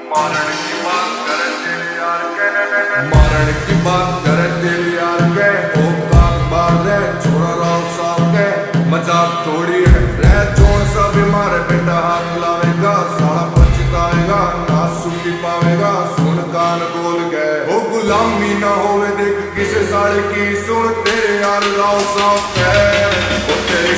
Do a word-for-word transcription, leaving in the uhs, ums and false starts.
मारण की बात करे तेरे यार के, मारण की बात करे तेरे यार के। ओ काक बार रे छोरा राव साहब के, मजाक थोड़ी है रे जोन सा बीमार बेटा हाथ लावेगा, साला पछताएगा ना सुखी पावेगा। सुन कान बोल गए ओ गुलामी ना होवे देख किसे साले की, सुन तेरे यार राव साहब के।